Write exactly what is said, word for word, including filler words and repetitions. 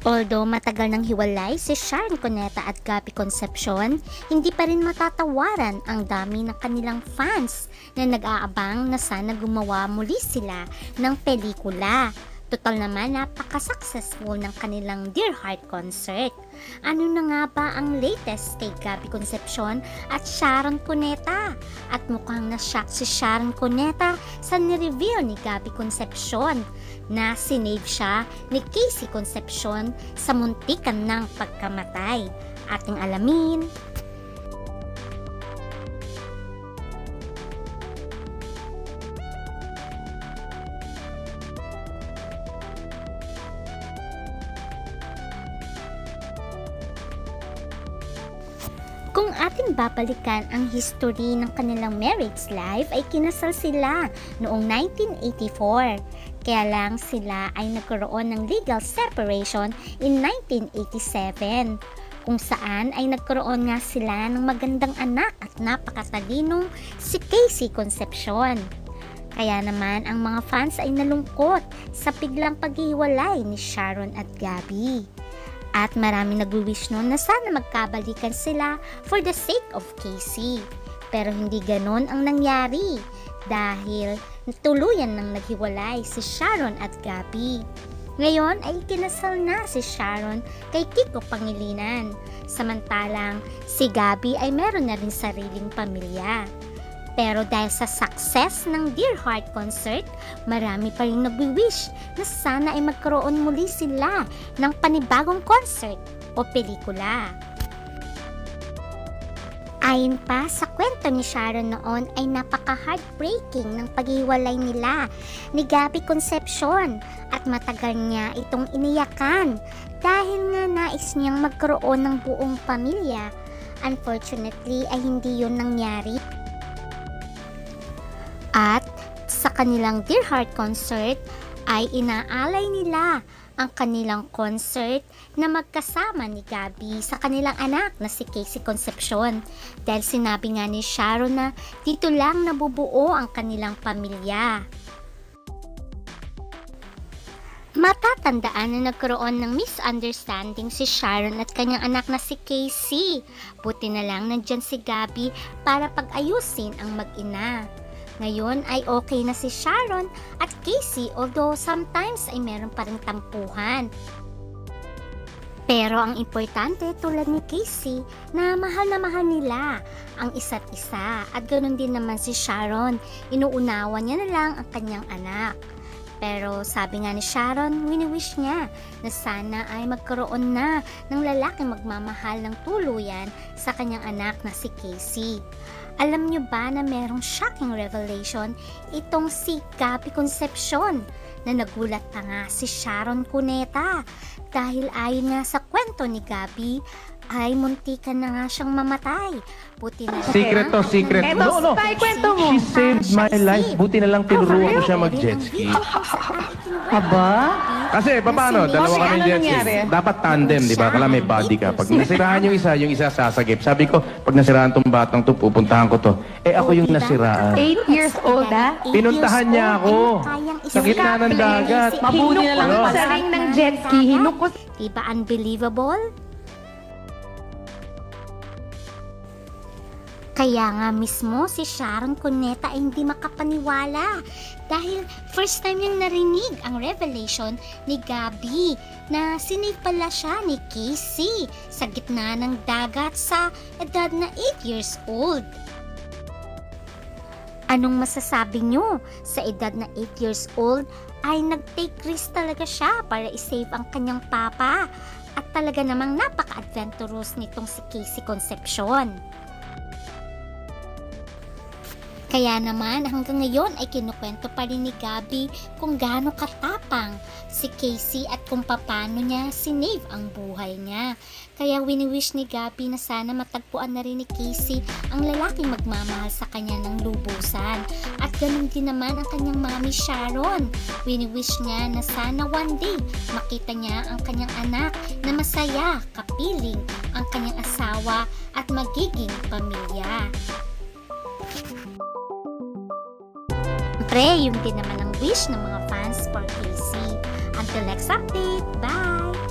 Although matagal nang hiwalay si Sharon Cuneta at Gabby Concepcion, hindi pa rin matatawaran ang dami ng kanilang fans na nag-aabang na sana gumawa muli sila ng pelikula. Total naman napaka-successful ng kanilang Dear Heart concert. Ano na nga ba ang latest kay Gabby Concepcion at Sharon Cuneta? At mukhang na-shock si Sharon Cuneta sa ni-reveal ni Gabby Concepcion na sinave siya ni Casey Concepcion sa muntikan ng pagkamatay. Ating alamin. Kung ating babalikan ang history ng kanilang marriage life ay kinasal sila noong nineteen eighty-four. Kaya lang sila ay nagkaroon ng legal separation in nineteen eighty-seven. Kung saan ay nagkaroon nga sila ng magandang anak at napakatalinong si Casey Concepcion. Kaya naman ang mga fans ay nalungkot sa biglang paghiwalay ni Sharon at Gabby. At marami nag-wish noon na sana magkabalikan sila for the sake of Casey. Pero hindi ganon ang nangyari dahil tuluyan nang naghiwalay si Sharon at Gabby. Ngayon ay kinasal na si Sharon kay Kiko Pangilinan. Samantalang si Gabby ay meron na rin sariling pamilya. Pero dahil sa success ng Dear Heart concert, marami pa rin nagwi-wish na sana ay magkaroon muli sila ng panibagong concert o pelikula. Ayon pa sa kwento ni Sharon noon ay napaka-heartbreaking ng paghiwalay nila ni Gabby Concepcion at matagal niya itong iniyakan dahil nga nais niyang magkaroon ng buong pamilya. Unfortunately ay hindi yun nangyari. At sa kanilang Dear Heart concert ay inaalay nila ang kanilang concert na magkasama ni Gabby sa kanilang anak na si Casey Concepcion. Dahil sinabi nga ni Sharon na dito lang nabubuo ang kanilang pamilya. Matatandaan na nagkaroon ng misunderstanding si Sharon at kanyang anak na si Casey. Buti na lang nandyan si Gabby para pag-ayusin ang mag-ina. Ngayon ay okay na si Sharon at Casey, although sometimes ay meron pa rin tampuhan. Pero ang importante tulad ni Casey na mahal na mahal nila ang isa't isa at ganoon din naman si Sharon, inuunawa niya na lang ang kanyang anak. Pero sabi nga ni Sharon, wini-wish niya na sana ay magkaroon na ng lalaking magmamahal ng tuluyan sa kanyang anak na si Casey. Alam niyo ba na merong shocking revelation itong si Gabby Concepcion na nagulat pa nga si Sharon Cuneta dahil ayon nga sa kwento ni Gabby ay muntikan na nga siyang mamatay. Buti na lang. Secret to, secret. Eto, No, no. Spy, kwento mo. She saved my life. Buti na lang tinuruan ko siya mag-jet ski. Aba? Kasi, paano? Dalawa Okay, kami ano jet ski. nangyari? Dapat tandem, di ba? Kala may body ka. Pag nasirahan yung isa, yung isa sasagip. Sabi ko, pag nasirahan tong batang to, pupuntahan ko to. Eh, ako yung nasiraan. Eight years old, ah? Pinuntahan niya ako. Sa gitna ng dagat. Mabuti na lang Ano? sa ring ng jet ski. Hinukos. Diba unbelievable? Kaya nga mismo si Sharon Cuneta ay hindi makapaniwala dahil first time niyang narinig ang revelation ni Gabby na sinave pala siya ni Casey sa gitna ng dagat sa edad na eight years old. Anong masasabi niyo? Sa edad na eight years old ay nag-take risk talaga siya para isave ang kanyang papa at talaga namang napaka-adventurous nitong si Casey Concepcion. Kaya naman hanggang ngayon ay kinukwento pa rin ni Gabby kung gaano katapang si Casey at kung paano niya sinave ang buhay niya. Kaya wini-wish ni Gabby na sana matagpuan na rin ni Casey ang lalaking magmamahal sa kanya ng lubusan. At ganun din naman ang kanyang mami Sharon. Wini-wish niya na sana one day makita niya ang kanyang anak na masaya, kapiling ang kanyang asawa at magiging pamilya. Siyempre, yun din naman ang wish ng mga fans for Casey. Until next update, bye!